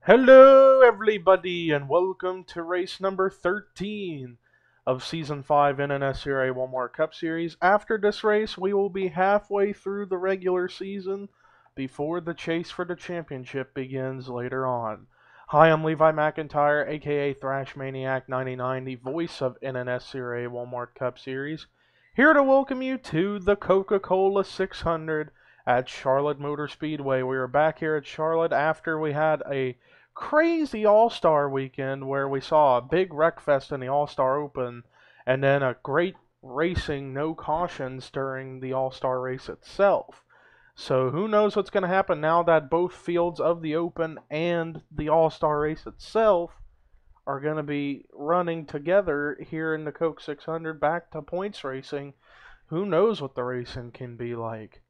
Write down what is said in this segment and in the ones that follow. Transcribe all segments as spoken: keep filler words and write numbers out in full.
Hello, everybody, and welcome to race number thirteen of Season five N N S Serie Walmart Cup Series. After this race, we will be halfway through the regular season before the chase for the championship begins later on. Hi, I'm Levi McIntyre, aka Thrash Maniac ninety-nine, the voice of N N S Serie Walmart Cup Series, here to welcome you to the Coca-Cola six hundred at Charlotte Motor Speedway. We are back here at Charlotte after we had a crazy All-Star weekend where we saw a big wreck fest in the All-Star Open and then a great racing, no cautions during the All-Star race itself. So who knows what's going to happen now that both fields of the Open and the All-Star race itself are going to be running together here in the Coke six hundred back to points racing. Who knows what the racing can be like.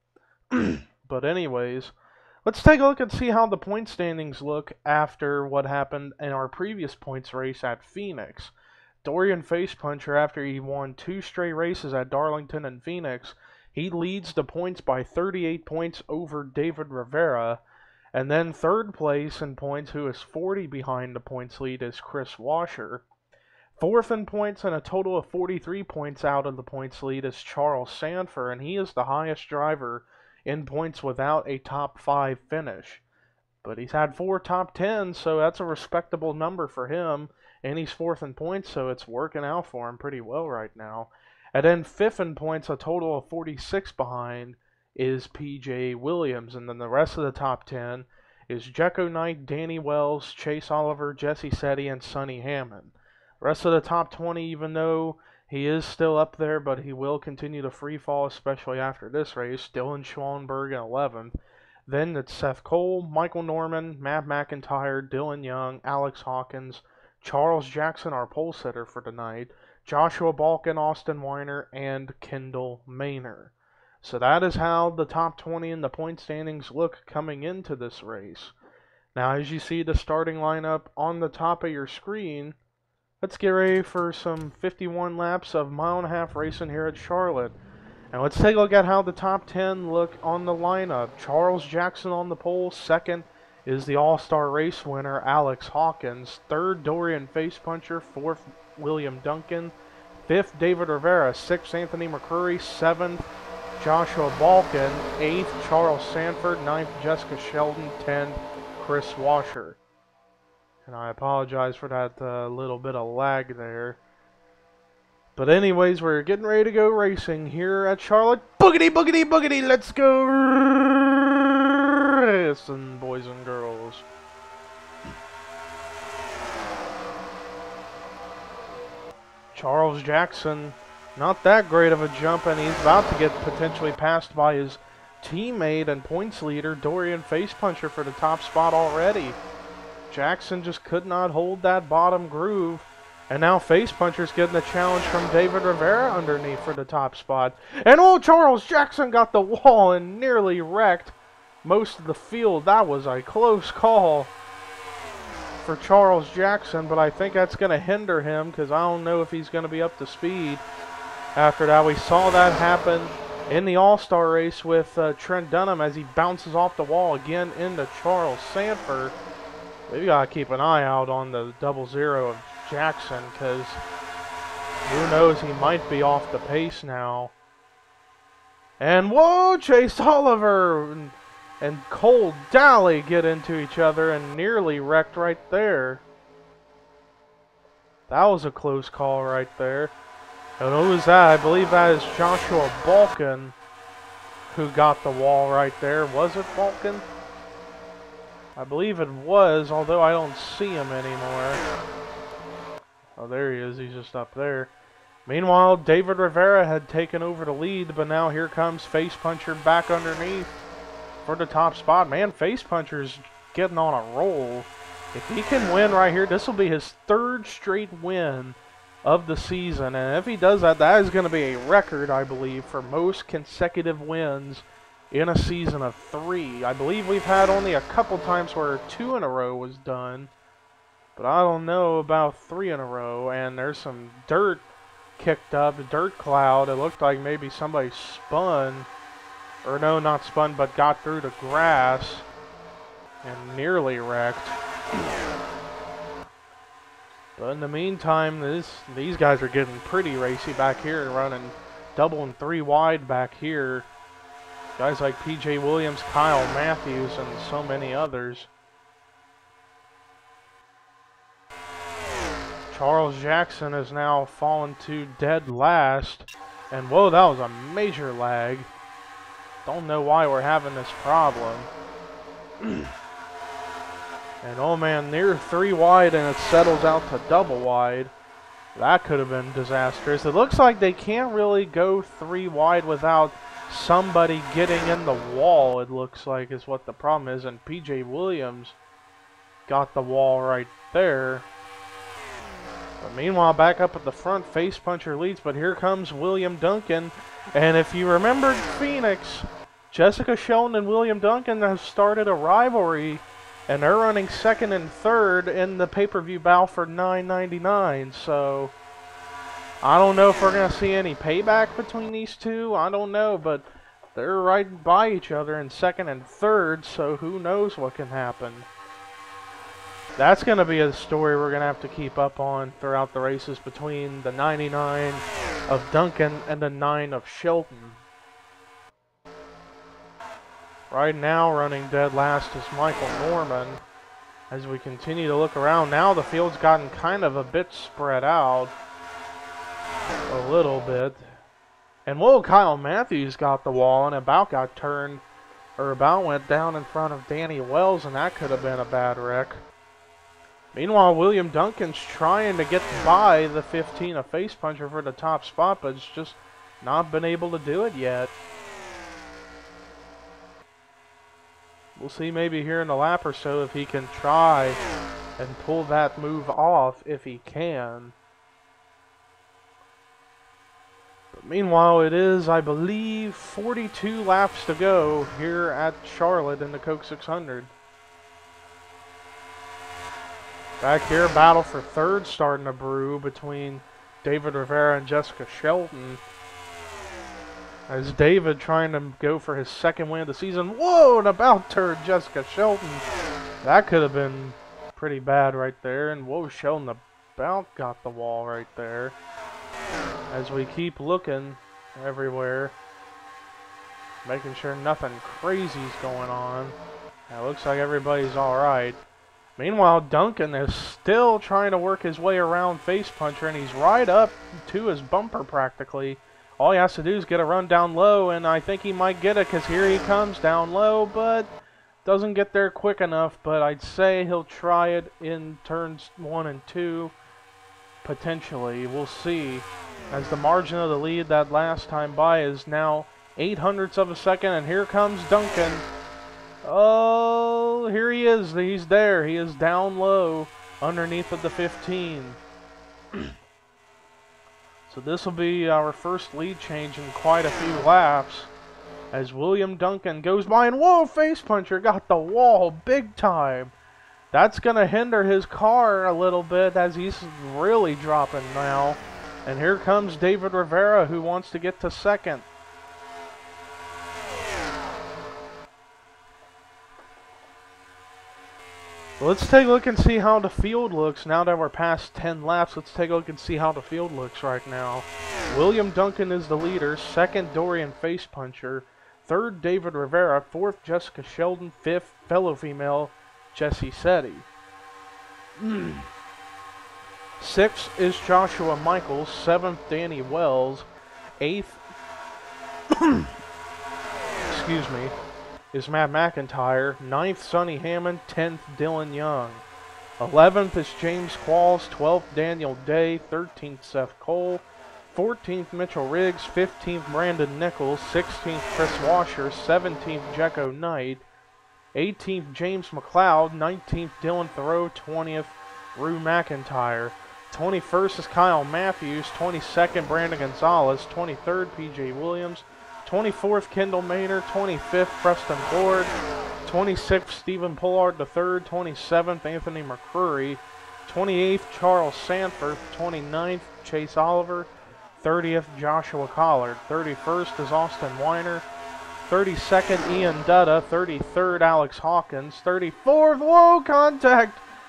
But anyways, let's take a look and see how the point standings look after what happened in our previous points race at Phoenix. Dorian Facepuncher, after he won two straight races at Darlington and Phoenix, he leads the points by thirty-eight points over David Rivera. And then third place in points, who is forty behind the points lead, is Chris Washer. Fourth in points and a total of forty-three points out of the points lead is Charles Sanford, and he is the highest driver in points without a top five finish. But he's had four top tens, so that's a respectable number for him. And he's fourth in points, so it's working out for him pretty well right now. And then fifth in points, a total of forty-six behind, is P J Williams. And then the rest of the top ten is Jekko Knight, Danny Wells, Chase Oliver, Jesse Setti, and Sonny Hammond. The rest of the top twenty, even though he is still up there, but he will continue to free fall, especially after this race. Dylan Schwanberg in eleventh. Then it's Seth Cole, Michael Norman, Matt McIntyre, Dylan Young, Alex Hawkins, Charles Jackson, our pole sitter for tonight, Joshua Balkin, Austin Weiner, and Kendall Maynor. So that is how the top twenty in the point standings look coming into this race. Now, as you see the starting lineup on the top of your screen, let's get ready for some fifty-one laps of mile and a half racing here at Charlotte. And let's take a look at how the top ten look on the lineup. Charles Jackson on the pole. Second is the All-Star race winner, Alex Hawkins. Third, Dorian Facepuncher. Fourth, William Duncan. Fifth, David Rivera. Sixth, Anthony McCurry. Seventh, Joshua Balkin. Eighth, Charles Sanford. Ninth, Jessica Sheldon. Tenth, Chris Washer. And I apologize for that uh, little bit of lag there. But anyways, we're getting ready to go racing here at Charlotte. Boogity, boogity, boogity, let's go racing, boys and girls. Charles Jackson, not that great of a jump, and he's about to get potentially passed by his teammate and points leader, Dorian Facepuncher, for the top spot already. Jackson just could not hold that bottom groove. And now Facepuncher's getting the challenge from David Rivera underneath for the top spot. And oh, Charles Jackson got the wall and nearly wrecked most of the field. That was a close call for Charles Jackson, but I think that's going to hinder him because I don't know if he's going to be up to speed after that. We saw that happen in the All-Star race with uh, Trent Dunham as he bounces off the wall again into Charles Sanford. We got to keep an eye out on the double zero of Jackson, because who knows, he might be off the pace now. And whoa, Chase Oliver and, and Cole Daly get into each other and nearly wrecked right there. That was a close call right there. And who was that? I believe that is Joshua Balkin who got the wall right there. Was it Balkin? I believe it was, although I don't see him anymore. Oh, there he is. He's just up there. Meanwhile, David Rivera had taken over the lead, but now here comes Facepuncher back underneath for the top spot. Man, Facepuncher's getting on a roll. If he can win right here, this will be his third straight win of the season. And if he does that, that is going to be a record, I believe, for most consecutive wins in a season of three. I believe we've had only a couple times where two in a row was done. But I don't know about three in a row, and there's some dirt kicked up, a dirt cloud. It looked like maybe somebody spun, or no, not spun, but got through the grass and nearly wrecked. But in the meantime, this these guys are getting pretty racy back here, running double and three wide back here. Guys like P J Williams, Kyle Matthews, and so many others. Charles Jackson has now fallen to dead last. And whoa, that was a major lag. Don't know why we're having this problem. And oh man, near three wide and it settles out to double wide. That could have been disastrous. It looks like they can't really go three wide without somebody getting in the wall, it looks like, is what the problem is. And P J Williams got the wall right there. But meanwhile, back up at the front, Face Puncher leads, but here comes William Duncan. And if you remembered Phoenix, Jessica Sheldon and William Duncan have started a rivalry, and they're running second and third in the pay-per-view bout for nine ninety-nine. So I don't know if we're going to see any payback between these two. I don't know, but they're right by each other in second and third, so who knows what can happen. That's going to be a story we're going to have to keep up on throughout the races between the ninety-nine of Duncan and the nine of Shelton. Right now, running dead last is Michael Norman. As we continue to look around, now the field's gotten kind of a bit spread out. A little bit. And whoa, Kyle Matthews got the wall and about got turned, or about went down in front of Danny Wells, and that could have been a bad wreck. Meanwhile, William Duncan's trying to get by the fifteen of Face Puncher for the top spot, but it's just not been able to do it yet. We'll see maybe here in a lap or so if he can try and pull that move off, if he can. But meanwhile, it is, I believe, forty-two laps to go here at Charlotte in the Coke six hundred. Back here, battle for third starting to brew between David Rivera and Jessica Shelton. As David trying to go for his second win of the season. Whoa, and about turned Jessica Shelton. That could have been pretty bad right there. And whoa, Shelton about got the wall right there. As we keep looking everywhere, making sure nothing crazy's going on. It looks like everybody's alright. Meanwhile, Duncan is still trying to work his way around Face Puncher, and he's right up to his bumper practically. All he has to do is get a run down low, and I think he might get it because here he comes down low, but doesn't get there quick enough. But I'd say he'll try it in turns one and two, potentially. We'll see. As the margin of the lead that last time by is now eight hundredths of a second, and here comes Duncan. Oh, here he is. He's there. He is down low underneath of the fifteen. So this will be our first lead change in quite a few laps. As William Duncan goes by, and whoa, Face Puncher got the wall big time. That's going to hinder his car a little bit as he's really dropping now. And here comes David Rivera, who wants to get to second. Let's take a look and see how the field looks now that we're past ten laps. Let's take a look and see how the field looks right now. William Duncan is the leader. Second, Dorian Face Puncher. Third, David Rivera. Fourth, Jessica Sheldon. Fifth, fellow female, Jessie Setti. Sixth is Joshua Michaels. Seventh, Danny Wells. Eighth, excuse me, is Matt McIntyre. Ninth, Sonny Hammond. Tenth, Dylan Young. Eleventh is James Qualls. Twelfth, Daniel Day. Thirteenth, Seth Cole. Fourteenth, Mitchell Riggs. Fifteenth, Brandon Nichols. Sixteenth, Chris Washer. Seventeenth, Jecko Knight. Eighteenth, James McLeod. Nineteenth, Dylan Thoreau. Twentieth, Rue McIntyre. Twenty-first is Kyle Matthews. Twenty-second, Brandon Gonzalez. Twenty-third, P J Williams. twenty-fourth, Kendall Maynard. twenty-fifth, Preston Ford. twenty-sixth, Stephen Pollard the third. twenty-seventh, Anthony McCrory. twenty-eighth, Charles Sanford. twenty-ninth, Chase Oliver. thirtieth, Joshua Collard. thirty-first is Austin Weiner. thirty-second, Ian Dutta. thirty-third, Alex Hawkins. thirty-fourth, whoa, contact!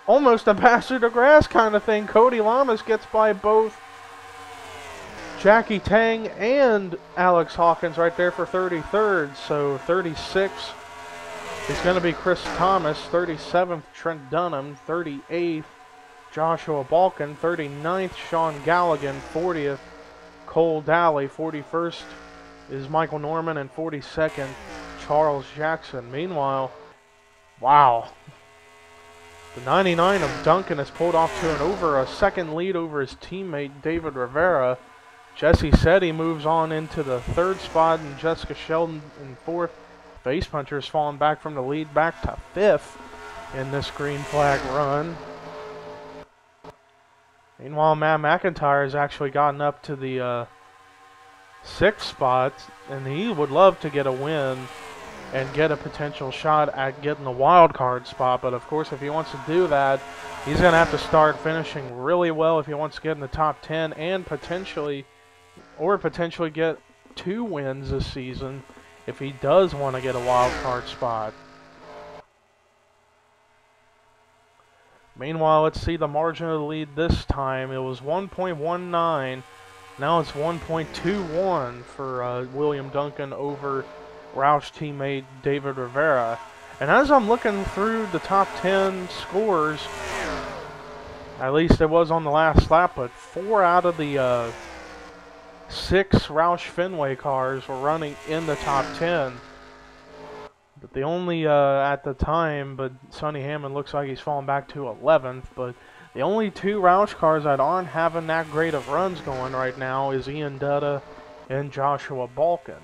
almost a pass through the grass kind of thing. Cody Lamas gets by both Jackie Tang and Alex Hawkins right there for thirty-third. So thirty-six is going to be Chris Thomas, thirty-seventh Trent Dunham, thirty-eighth Joshua Balkin, thirty-ninth Sean Galligan, fortieth Cole Daly, forty-first is Michael Norman, and forty-second Charles Jackson. Meanwhile, wow, the ninety-nine of Duncan has pulled off to an over a second lead over his teammate David Rivera. Jesse Setti moves on into the third spot, and Jessica Sheldon in fourth. Face Puncher has fallen back from the lead back to fifth in this green flag run. Meanwhile, Matt McIntyre has actually gotten up to the uh, sixth spot, and he would love to get a win and get a potential shot at getting the wild card spot. But of course, if he wants to do that, he's going to have to start finishing really well if he wants to get in the top ten and potentially, or potentially get two wins this season if he does want to get a wild card spot. Meanwhile, let's see the margin of the lead this time. It was one point one nine. Now it's one point two one for uh, William Duncan over Roush teammate David Rivera. And as I'm looking through the top ten scores, at least it was on the last lap, but four out of the uh, six Roush Fenway cars were running in the top ten. But the only, uh, at the time, but Sonny Hammond looks like he's fallen back to eleventh, but the only two Roush cars that aren't having that great of runs going right now is Ian Dutta and Joshua Balkin.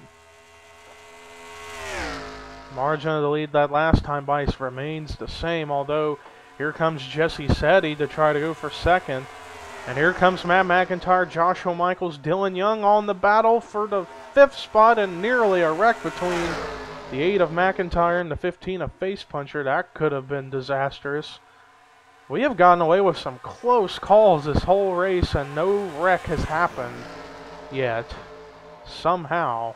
Margin of the lead that last time Bice remains the same, although here comes Jesse Setti to try to go for second. And here comes Matt McIntyre, Joshua Michaels, Dylan Young on the battle for the fifth spot, and nearly a wreck between the eight of McIntyre and the fifteen of Face Puncher. That could have been disastrous. We have gotten away with some close calls this whole race, and no wreck has happened yet. Somehow.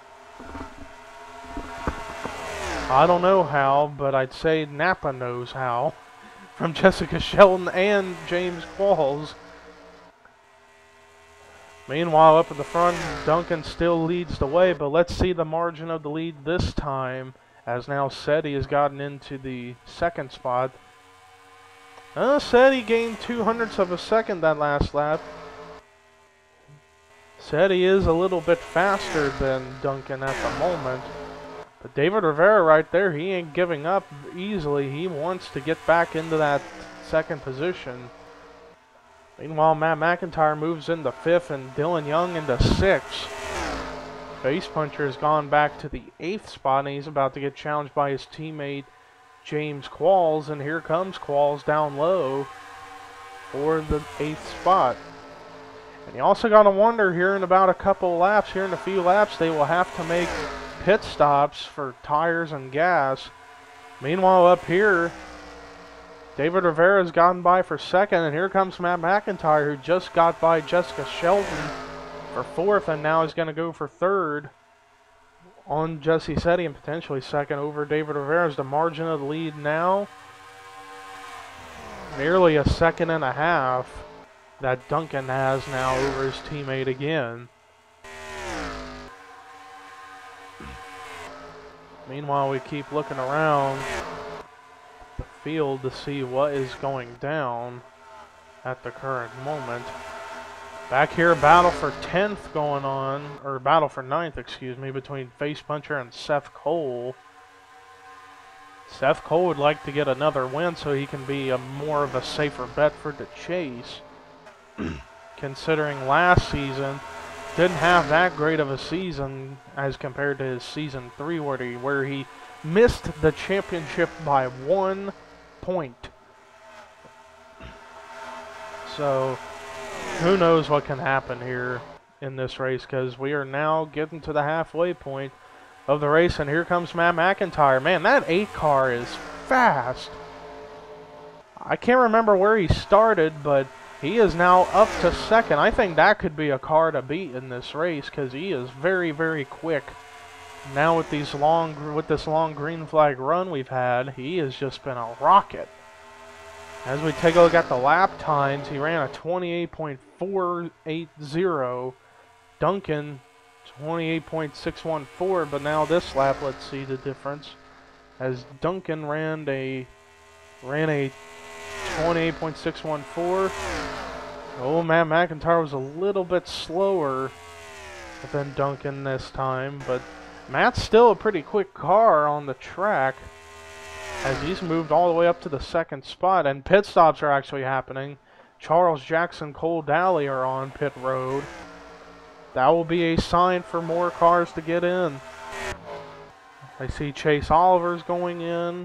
I don't know how, but I'd say Napa knows how. From Jessica Sheldon and James Qualls. Meanwhile, up at the front, Duncan still leads the way, but let's see the margin of the lead this time, as now Setti has gotten into the second spot. Uh, Setti gained two hundredths of a second that last lap. Setti is a little bit faster than Duncan at the moment. But David Rivera right there, he ain't giving up easily. He wants to get back into that second position. Meanwhile, Matt McIntyre moves into fifth and Dylan Young into sixth. Face Puncher has gone back to the eighth spot, and he's about to get challenged by his teammate James Qualls. And here comes Qualls down low for the eighth spot. And you also got to wonder here in about a couple laps, here in a few laps, they will have to make pit stops for tires and gas. Meanwhile, up here, David Rivera has gotten by for second, and here comes Matt McIntyre, who just got by Jessica Sheldon for fourth, and now is going to go for third on Jesse Setti, and potentially second over David Rivera. The margin of the lead now, nearly a second and a half that Duncan has now over his teammate again. Meanwhile, we keep looking around the field to see what is going down at the current moment. Back here, battle for tenth going on, or battle for ninth, excuse me, between Face Puncher and Seth Cole. Seth Cole would like to get another win so he can be a more of a safer bet for the chase. Considering last season didn't have that great of a season as compared to his season three where he, where he missed the championship by one point. So who knows what can happen here in this race, because we are now getting to the halfway point of the race, and here comes Matt McIntyre. Man, that eight car is fast. I can't remember where he started, but he is now up to second. I think that could be a car to beat in this race, because he is very, very quick. Now with these long, with this long green flag run we've had, he has just been a rocket. As we take a look at the lap times, he ran a twenty-eight point four eight zero. Duncan, twenty-eight point six one four, but now this lap, let's see the difference. As Duncan ran a ran a twenty-eight point six one four. Oh, Matt McIntyre was a little bit slower than Duncan this time, but Matt's still a pretty quick car on the track, as he's moved all the way up to the second spot, and pit stops are actually happening. Charles Jackson, Cole Daly are on pit road. That will be a sign for more cars to get in. I see Chase Oliver's going in.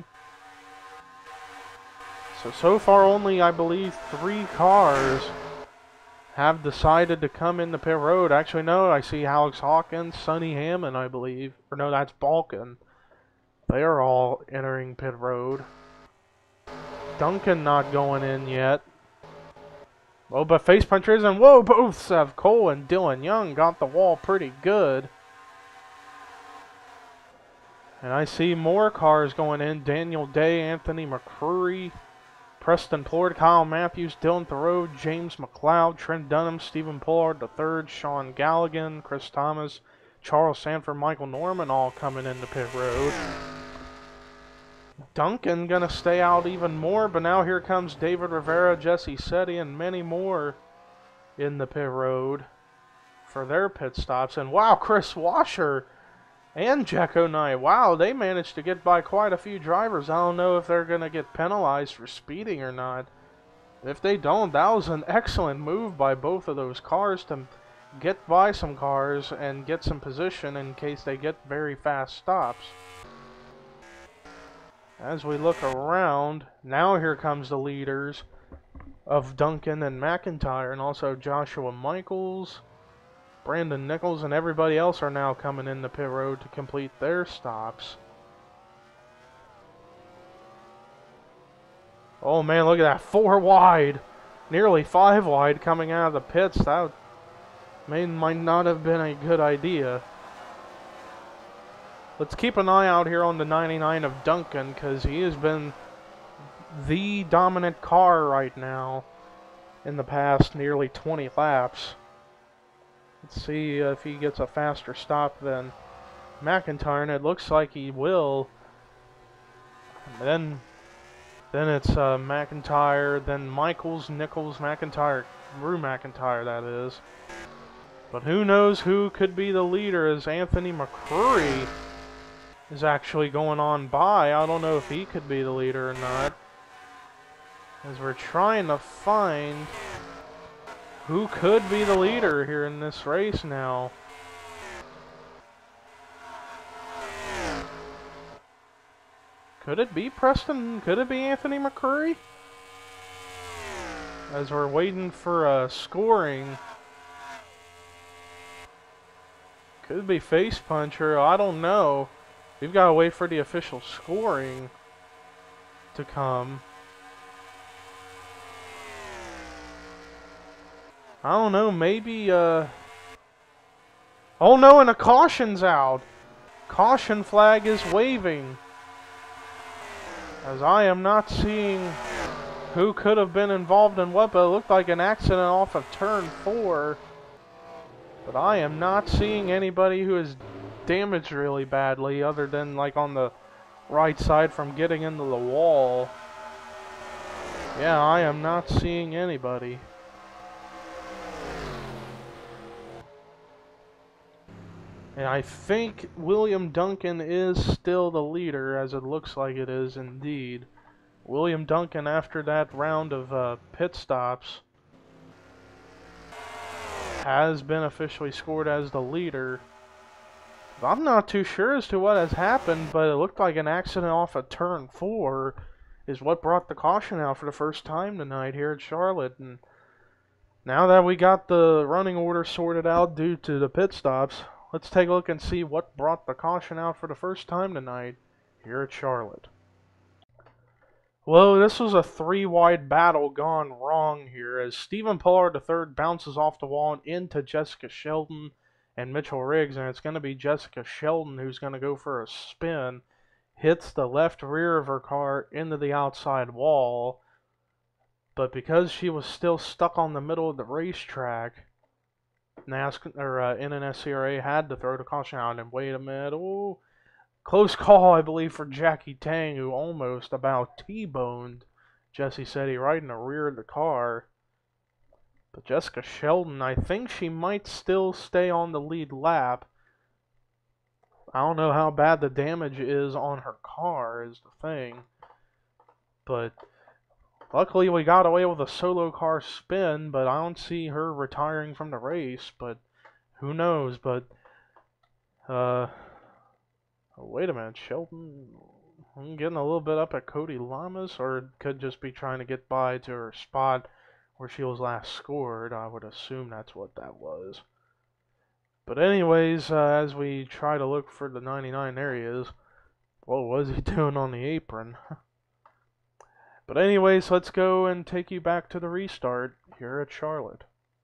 So, so far only, I believe, three cars have decided to come into pit road. Actually, no, I see Alex Hawkins, Sonny Hammond, I believe. Or no, that's Balkan. They are all entering pit road. Duncan not going in yet. Oh, but Face Puncher is in. Whoa, both Seth Cole and Dylan Young got the wall pretty good. And I see more cars going in. Daniel Day, Anthony McCrory, Preston Plord, Kyle Matthews, Dylan Thoreau, James McLeod, Trent Dunham, Stephen Pollard the third, Sean Galligan, Chris Thomas, Charles Sanford, Michael Norman all coming into pit road. Duncan gonna stay out even more, but now here comes David Rivera, Jesse Setti, and many more in the pit road for their pit stops. And wow, Chris Washer and Jacko Knight, wow, they managed to get by quite a few drivers. I don't know if they're gonna get penalized for speeding or not. If they don't, that was an excellent move by both of those cars to get by some cars and get some position in case they get very fast stops. As we look around, now here comes the leaders of Duncan and McIntyre, and also Joshua Michaels, Brandon Nichols, and everybody else are now coming in the pit road to complete their stops. Oh man, look at that, four wide, nearly five wide coming out of the pits. That may, might not have been a good idea. Let's keep an eye out here on the ninety-nine of Duncan, because he has been the dominant car right now in the past nearly twenty laps. Let's see if he gets a faster stop than McIntyre, and it looks like he will. And then, then it's uh, McIntyre, then Michaels, Nichols, McIntyre, Drew McIntyre, that is. But who knows who could be the leader, as Anthony McCrory is actually going on by. I don't know if he could be the leader or not, as we're trying to find who could be the leader here in this race now. Could it be Preston? Could it be Anthony McCrory? As we're waiting for a uh, scoring. Could be Face Puncher. I don't know. We've got to wait for the official scoring to come. I don't know, maybe, uh... oh no, and a caution's out! Caution flag is waving. As I am not seeing who could have been involved in what, but it looked like an accident off of turn four. But I am not seeing anybody who is damaged really badly, other than like on the right side from getting into the wall. Yeah, I am not seeing anybody. And I think William Duncan is still the leader, as it looks like it is indeed. William Duncan, after that round of uh, pit stops, has been officially scored as the leader. I'm not too sure as to what has happened, but it looked like an accident off of turn four is what brought the caution out for the first time tonight here at Charlotte. And now that we got the running order sorted out due to the pit stops, let's take a look and see what brought the caution out for the first time tonight here at Charlotte. Well, this was a three-wide battle gone wrong here, as Stephen Pollard the third bounces off the wall and into Jessica Sheldon and Mitchell Riggs, and it's going to be Jessica Sheldon who's going to go for a spin, hits the left rear of her car into the outside wall. But because she was still stuck on the middle of the racetrack, NASCAR or uh, N N S C R A had to throw the caution out. And wait a minute, oh, close call, I believe, for Jackie Tang, who almost about T-boned Jesse Setti right in the rear of the car. But Jessica Sheldon, I think she might still stay on the lead lap. I don't know how bad the damage is on her car, is the thing. But luckily we got away with a solo car spin, but I don't see her retiring from the race. But who knows? But, uh, wait a minute, Sheldon, I'm getting a little bit up at Cody Lamas, or it could just be trying to get by to her spot where she was last scored. I would assume that's what that was. But anyways, uh, as we try to look for the ninety-nine, there he is. What was he doing on the apron? But anyways, let's go and take you back to the restart here at Charlotte.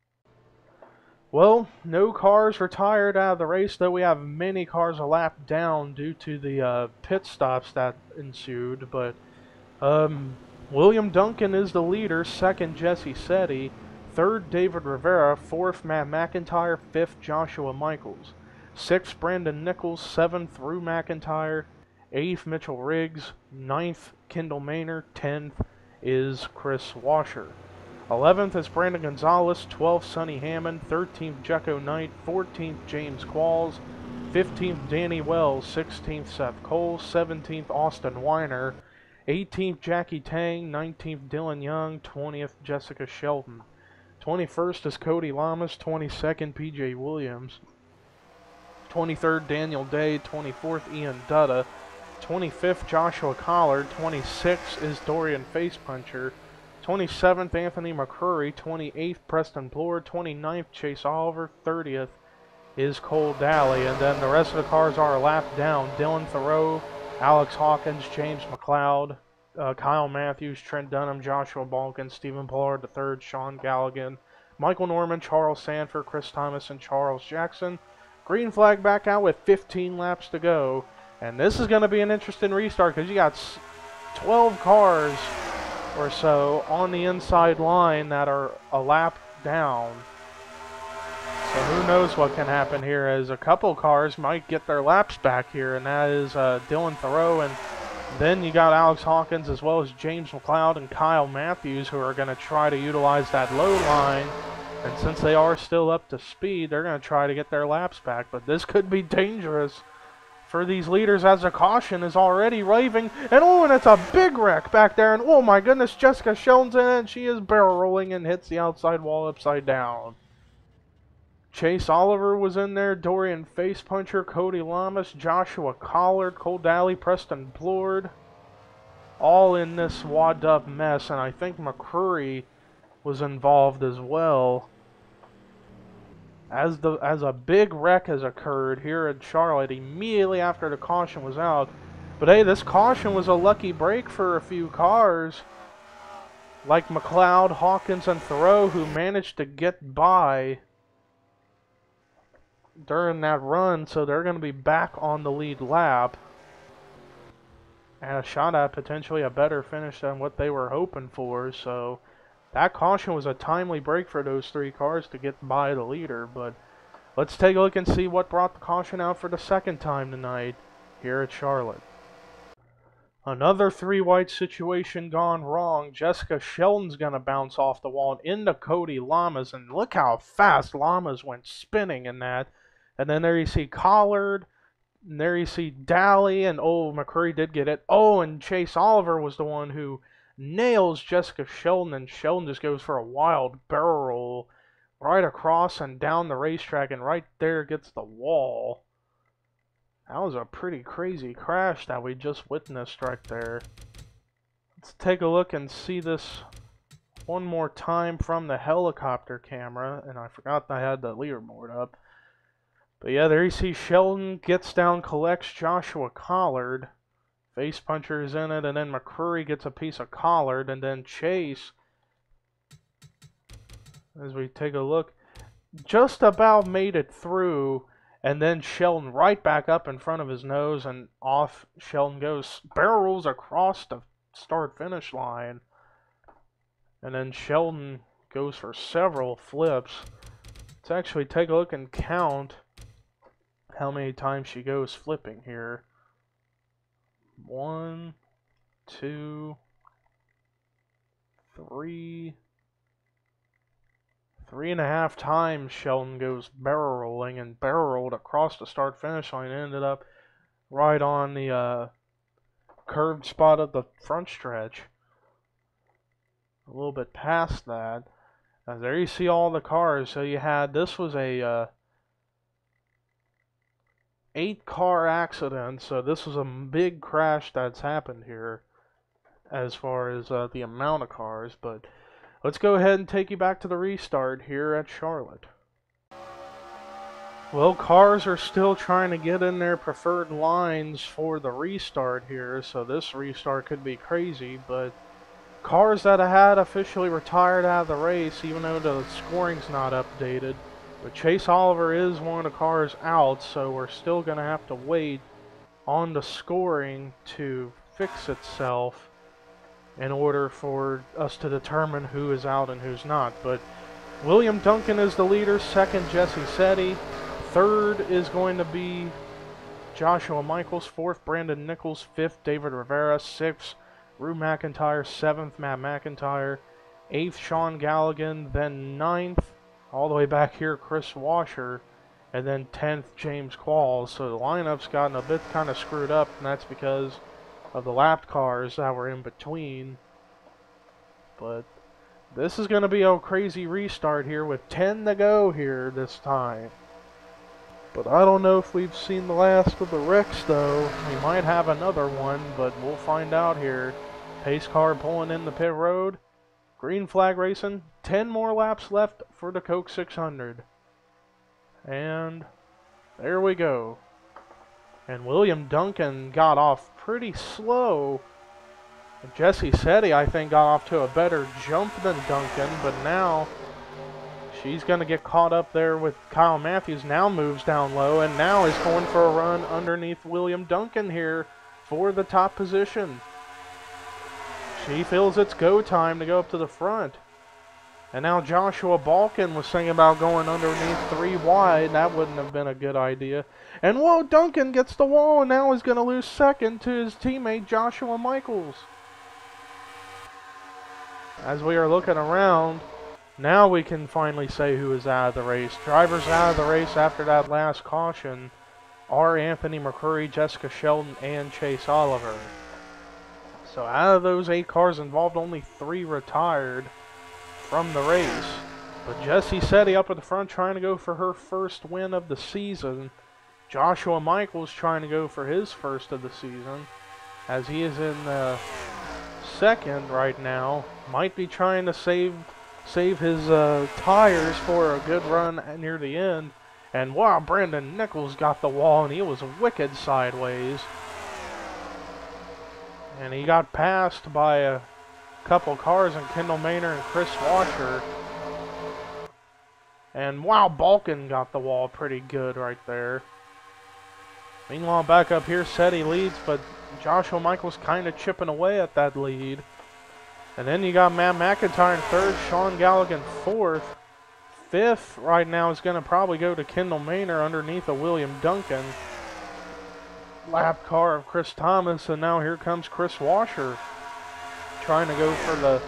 Well, no cars retired out of the race, though we have many cars a lap down due to the uh, pit stops that ensued. But um, William Duncan is the leader, second Jesse Setti, third David Rivera, fourth Matt McIntyre, fifth Joshua Michaels, sixth Brandon Nichols, seventh Rue McIntyre, eighth Mitchell Riggs, ninth Kendall Maynard, tenth is Chris Washer. eleventh is Brandon Gonzalez, twelfth Sonny Hammond, thirteenth Jecko Knight, fourteenth James Qualls, fifteenth Danny Wells, sixteenth Seth Cole, seventeenth Austin Weiner, eighteenth Jackie Tang, nineteenth Dylan Young, twentieth Jessica Sheldon. twenty-first is Cody Lamas, twenty-second P J Williams, twenty-third Daniel Day, twenty-fourth Ian Dutta, twenty-fifth Joshua Collard, twenty-sixth is Dorian Facepuncher, twenty-seventh Anthony McCrory, twenty-eighth Preston Blord, twenty-ninth Chase Oliver, thirtieth is Cole Daly, and then the rest of the cars are a lap down. Dylan Thoreau, Alex Hawkins, James McLeod, uh, Kyle Matthews, Trent Dunham, Joshua Balkin, Stephen Pollard the third, Sean Galligan, Michael Norman, Charles Sanford, Chris Thomas, and Charles Jackson. Green flag back out with fifteen laps to go, and this is going to be an interesting restart because you got twelve cars or so on the inside line that are a lap down. So who knows what can happen here, as a couple cars might get their laps back here, and that is uh, Dylan Thoreau, and then you got Alex Hawkins as well as James McLeod and Kyle Matthews, who are going to try to utilize that low line. And since they are still up to speed, they're going to try to get their laps back. But this could be dangerous for these leaders, as the caution is already raving. And oh, and it's a big wreck back there. And oh my goodness, Jessica Sheldon's in it, and she is barrel rolling and hits the outside wall upside down. Chase Oliver was in there, Dorian Facepuncher, Cody Lamas, Joshua Collard, Cole Daly, Preston Blord, all in this wadded up mess, and I think McCrory was involved as well. As the as a big wreck has occurred here at Charlotte immediately after the caution was out. But hey, this caution was a lucky break for a few cars, like McLeod, Hawkins, and Thoreau, who managed to get by during that run, so they're going to be back on the lead lap and a shot at potentially a better finish than what they were hoping for. So that caution was a timely break for those three cars to get by the leader. But let's take a look and see what brought the caution out for the second time tonight here at Charlotte. Another three white situation gone wrong. Jessica Sheldon's going to bounce off the wall and into Cody Lamas, and look how fast Lamas went spinning in that. And then there you see Collard, and there you see Daly, and oh, McCrory did get it. Oh, and Chase Oliver was the one who nails Jessica Sheldon, and Sheldon just goes for a wild barrel roll right across and down the racetrack, and right there gets the wall. That was a pretty crazy crash that we just witnessed right there. Let's take a look and see this one more time from the helicopter camera, and I forgot I had the leaderboard up. But yeah, there you see Sheldon gets down, collects Joshua Collard. Facepuncher is in it, and then McCrory gets a piece of Collard, and then Chase, as we take a look, just about made it through, and then Sheldon right back up in front of his nose, and off Sheldon goes, barrel rolls across the start-finish line. And then Sheldon goes for several flips. Let's actually take a look and count how many times she goes flipping here. One, two, three, three and a half times Sheldon goes barrel rolling and barrel rolled across the start finish line and ended up right on the uh, curved spot of the front stretch. A little bit past that. And there you see all the cars. So you had, this was a uh, eight car accident. So this was a big crash that's happened here as far as uh, the amount of cars. But let's go ahead and take you back to the restart here at Charlotte. Well, cars are still trying to get in their preferred lines for the restart here. So this restart could be crazy, but cars that had officially retired out of the race, even though the scoring's not updated. But Chase Oliver is one of the cars out, so we're still going to have to wait on the scoring to fix itself in order for us to determine who is out and who's not. But William Duncan is the leader, second Jesse Setti, third is going to be Joshua Michaels, fourth Brandon Nichols, fifth David Rivera, sixth Rue McIntyre, seventh Matt McIntyre, eighth Sean Galligan, then ninth, all the way back here, Chris Washer, and then tenth James Qualls. So the lineup's gotten a bit kind of screwed up, and that's because of the lapped cars that were in between. But this is going to be a crazy restart here with ten to go here this time. But I don't know if we've seen the last of the wrecks, though. We might have another one, but we'll find out here. Pace car pulling in the pit road. Green flag racing. ten more laps left for the Coke six hundred. And there we go. And William Duncan got off pretty slow. Jesse Setti, I think, got off to a better jump than Duncan, but now she's going to get caught up there with Kyle Matthews. Now moves down low and now is going for a run underneath William Duncan here for the top position. She feels it's go time to go up to the front. And now Joshua Balkin was thinking about going underneath three wide. That wouldn't have been a good idea. And whoa, Duncan gets the wall and now is going to lose second to his teammate Joshua Michaels. As we are looking around, now we can finally say who is out of the race. Drivers out of the race after that last caution are Anthony McCurry, Jessica Sheldon, and Chase Oliver. So out of those eight cars involved, only three retired from the race. But Jesse Setti up at the front trying to go for her first win of the season. Joshua Michaels trying to go for his first of the season, as he is in uh, second right now. Might be trying to save save his uh, tires for a good run near the end. And wow, Brandon Nichols got the wall and he was wicked sideways. And he got passed by a couple cars in Kendall Maynor and Chris Washer. And wow, Balkin got the wall pretty good right there. Meanwhile, back up here, Setti leads, but Joshua Michaels kind of chipping away at that lead. And then you got Matt McIntyre in third, Sean Galligan fourth. Fifth right now is going to probably go to Kendall Maynor underneath a William Duncan. Lap car of Chris Thomas, and now here comes Chris Washer trying to go for the,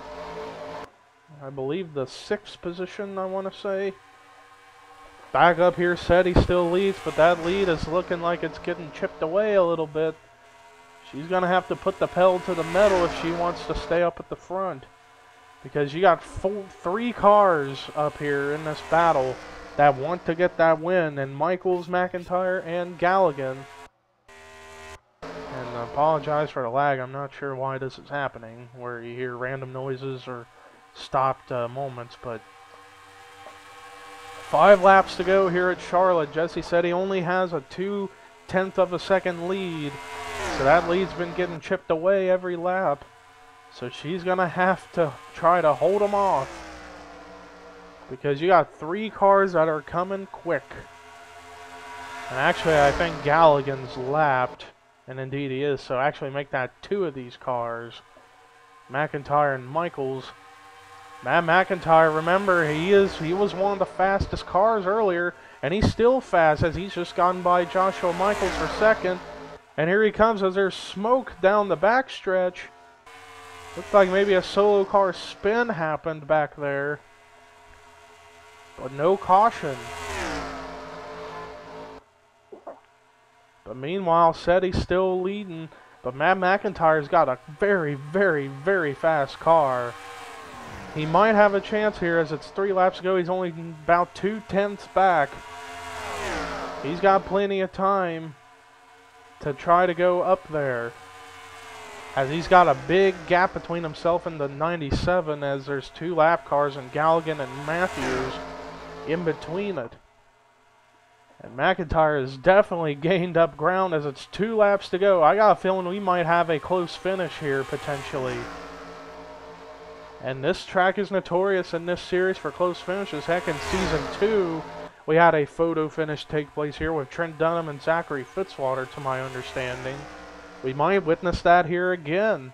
I believe, the sixth position, I want to say. Back up here, Setti still leads, but that lead is looking like it's getting chipped away a little bit. She's going to have to put the pedal to the metal if she wants to stay up at the front. Because you got four, three cars up here in this battle that want to get that win. And Michaels, McIntyre, and Galligan. And I apologize for the lag. I'm not sure why this is happening, where you hear random noises or stopped uh, moments. But five laps to go here at Charlotte. Jesse Setti only has a two-tenth of a second lead. So that lead's been getting chipped away every lap. So she's going to have to try to hold them off. Because you got three cars that are coming quick. And actually, I think Galligan's lapped. And indeed he is. So actually make that two of these cars. McIntyre and Michaels Matt McIntyre, remember, he is he was one of the fastest cars earlier, and he's still fast as he's just gotten by Joshua Michaels for second. And here he comes as there's smoke down the backstretch. Looks like maybe a solo car spin happened back there. But no caution. But meanwhile, Setty's still leading. But Matt McIntyre's got a very, very, very fast car. He might have a chance here as it's three laps to go. He's only about two tenths back. He's got plenty of time to try to go up there, as he's got a big gap between himself and the ninety-seven, as there's two lap cars and Galligan and Matthews in between it. And McIntyre has definitely gained up ground as it's two laps to go. I got a feeling we might have a close finish here potentially. And this track is notorious in this series for close finishes. Heck, in season two, we had a photo finish take place here with Trent Dunham and Zachary Fitzwater, to my understanding. We might witness that here again.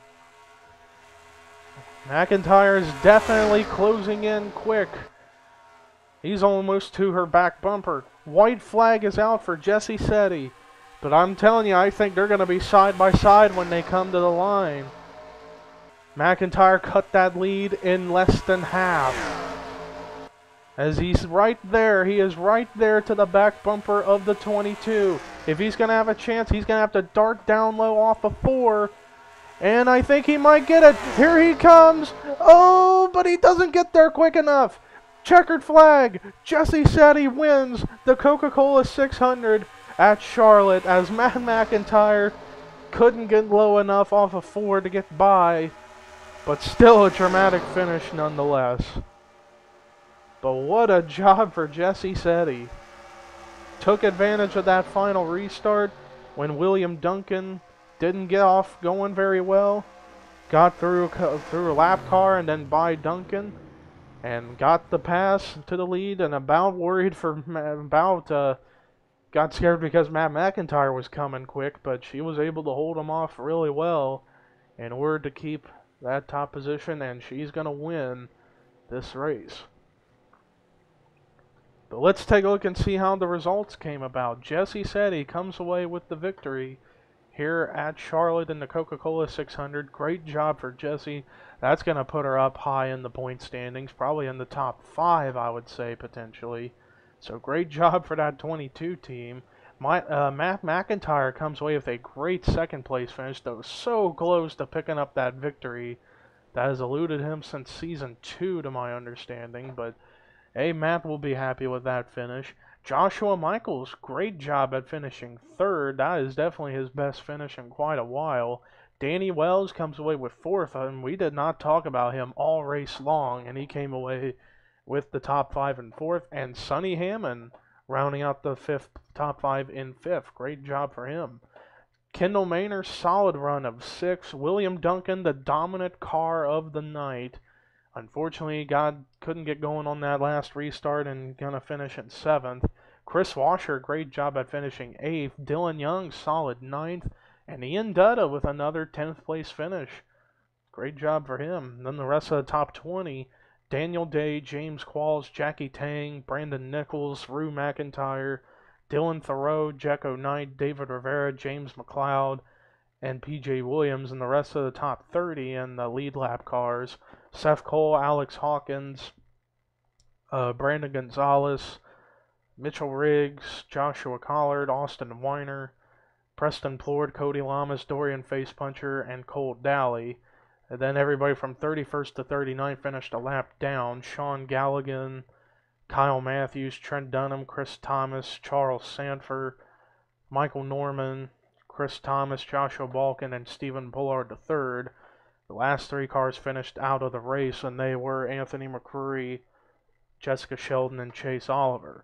McIntyre is definitely closing in quick. He's almost to her back bumper. White flag is out for Jesse Setty. But I'm telling you, I think they're going to be side by side when they come to the line. McIntyre cut that lead in less than half. As he's right there, he is right there to the back bumper of the twenty-two. If he's going to have a chance, he's going to have to dart down low off of four. And I think he might get it. Here he comes. Oh, but he doesn't get there quick enough. Checkered flag. Jesse Setty wins the Coca-Cola six hundred at Charlotte, as Matt McIntyre couldn't get low enough off of four to get by. But still a dramatic finish nonetheless. But what a job for Jesse Setty. Took advantage of that final restart when William Duncan didn't get off going very well. Got through, through a lap car and then by Duncan. And got the pass to the lead, and about worried for, about, uh, got scared because Matt McIntyre was coming quick, but she was able to hold him off really well in order to keep that top position, and she's going to win this race. But let's take a look and see how the results came about. Jesse Setty comes away with the victory here at Charlotte in the Coca-Cola six hundred. Great job for Jesse. That's going to put her up high in the point standings, probably in the top five, I would say, potentially. So great job for that twenty-two team. My, uh, Matt McIntyre comes away with a great second place finish, though so close to picking up that victory. That has eluded him since season two, to my understanding, but hey, Matt will be happy with that finish. Joshua Michaels, great job at finishing third. That is definitely his best finish in quite a while. Danny Wells comes away with fourth, and we did not talk about him all race long, and he came away with the top five and fourth. And Sonny Hammond rounding out the fifth, top five in fifth. Great job for him. Kendall Maynor, solid run of six. William Duncan, the dominant car of the night. Unfortunately, God couldn't get going on that last restart and gonna finish in seventh. Chris Washer, great job at finishing eighth. Dylan Young, solid ninth. And Ian Dutta with another tenth place finish. Great job for him. And then the rest of the top twenty, Daniel Day, James Qualls, Jackie Tang, Brandon Nichols, Rue McIntyre, Dylan Thoreau, Jacko Knight, David Rivera, James McLeod, and P J Williams. And the rest of the top thirty in the lead lap cars, Seth Cole, Alex Hawkins, uh, Brandon Gonzalez, Mitchell Riggs, Joshua Collard, Austin Weiner, Preston Plord, Cody Lamas, Dorian Facepuncher, and Cole Daly. And then everybody from thirty-first to thirty-ninth finished a lap down. Sean Galligan, Kyle Matthews, Trent Dunham, Chris Thomas, Charles Sanford, Michael Norman, Chris Thomas, Joshua Balkin, and Stephen Bullard the third. The last three cars finished out of the race, and they were Anthony McCreary, Jessica Sheldon, and Chase Oliver.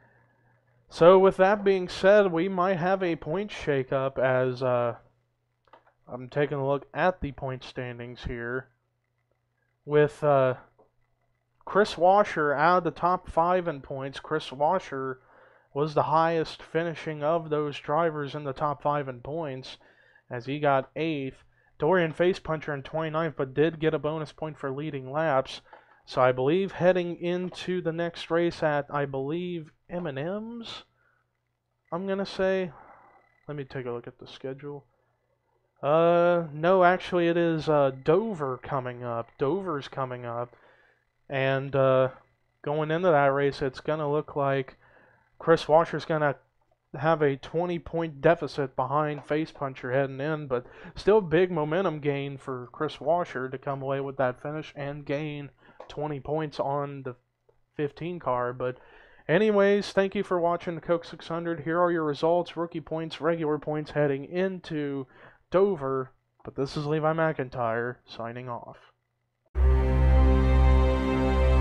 So with that being said, we might have a point shakeup as uh, I'm taking a look at the point standings here. With uh, Chris Washer out of the top five in points. Chris Washer was the highest finishing of those drivers in the top five in points, as he got eighth. Dorian Facepuncher in twenty-ninth, but did get a bonus point for leading laps. So I believe heading into the next race at, I believe, M and M's, I'm going to say. Let me take a look at the schedule. Uh, no, actually it is uh, Dover coming up. Dover's coming up. And uh, going into that race, it's going to look like Chris Washer's going to have a twenty point deficit behind Face Puncher heading in, but still big momentum gain for Chris Washer to come away with that finish and gain twenty points on the fifteen car. But anyways, thank you for watching the Coke six hundred. Here are your results, rookie points, regular points heading into Dover. But this is Levi McIntyre signing off.